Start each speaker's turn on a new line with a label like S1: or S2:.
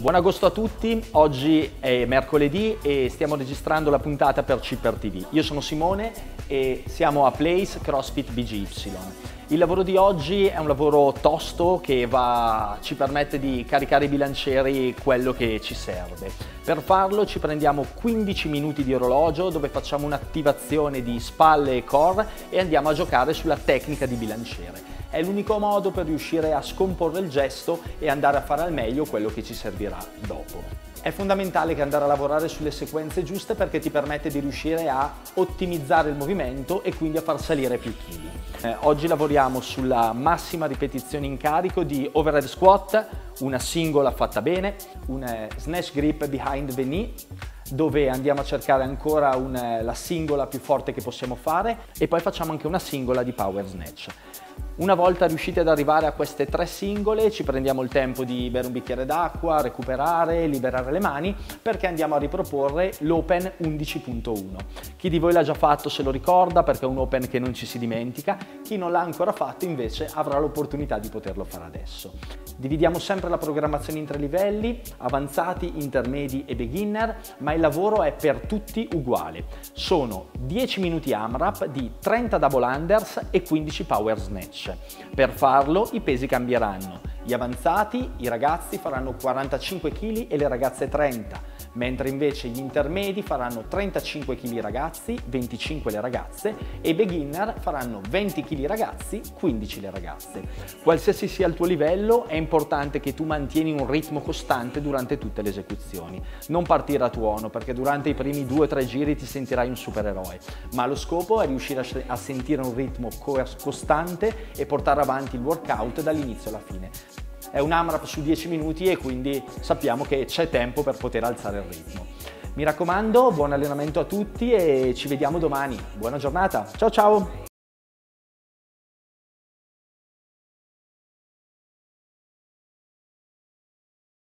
S1: Buon agosto a tutti, oggi è mercoledì e stiamo registrando la puntata per Cipper TV. Io sono Simone e siamo a Place CrossFit BGY. Il lavoro di oggi è un lavoro tosto che ci permette di caricare i bilancieri quello che ci serve. Per farlo ci prendiamo 15 minuti di orologio dove facciamo un'attivazione di spalle e core e andiamo a giocare sulla tecnica di bilanciere. È l'unico modo per riuscire a scomporre il gesto e andare a fare al meglio quello che ci servirà dopo. È fondamentale che andare a lavorare sulle sequenze giuste perché ti permette di riuscire a ottimizzare il movimento e quindi a far salire più chili. Oggi lavoriamo sulla massima ripetizione in carico di overhead squat, una singola fatta bene, un snatch grip behind the knee, dove andiamo a cercare ancora la singola più forte che possiamo fare e poi facciamo anche una singola di power snatch. Una volta riusciti ad arrivare a queste 3 singole ci prendiamo il tempo di bere un bicchiere d'acqua, recuperare, liberare le mani perché andiamo a riproporre l'Open 11.1. Chi di voi l'ha già fatto se lo ricorda perché è un Open che non ci si dimentica, chi non l'ha ancora fatto invece avrà l'opportunità di poterlo fare adesso. Dividiamo sempre la programmazione in 3 livelli, avanzati, intermedi e beginner, ma il lavoro è per tutti uguale. Sono 10 minuti AMRAP di 30 double unders e 15 power snatch. Per farlo i pesi cambieranno. Gli avanzati, i ragazzi faranno 45 kg e le ragazze 30, mentre invece gli intermedi faranno 35 kg ragazzi, 25 le ragazze e i beginner faranno 20 kg ragazzi, 15 le ragazze. Qualsiasi sia il tuo livello è importante che tu mantieni un ritmo costante durante tutte le esecuzioni. Non partire a tuono perché durante i primi 2-3 giri ti sentirai un supereroe, ma lo scopo è riuscire a sentire un ritmo costante e portare avanti il workout dall'inizio alla fine. È un AMRAP su 10 minuti e quindi sappiamo che c'è tempo per poter alzare il ritmo. Mi raccomando, buon allenamento a tutti e ci vediamo domani. Buona giornata, ciao ciao!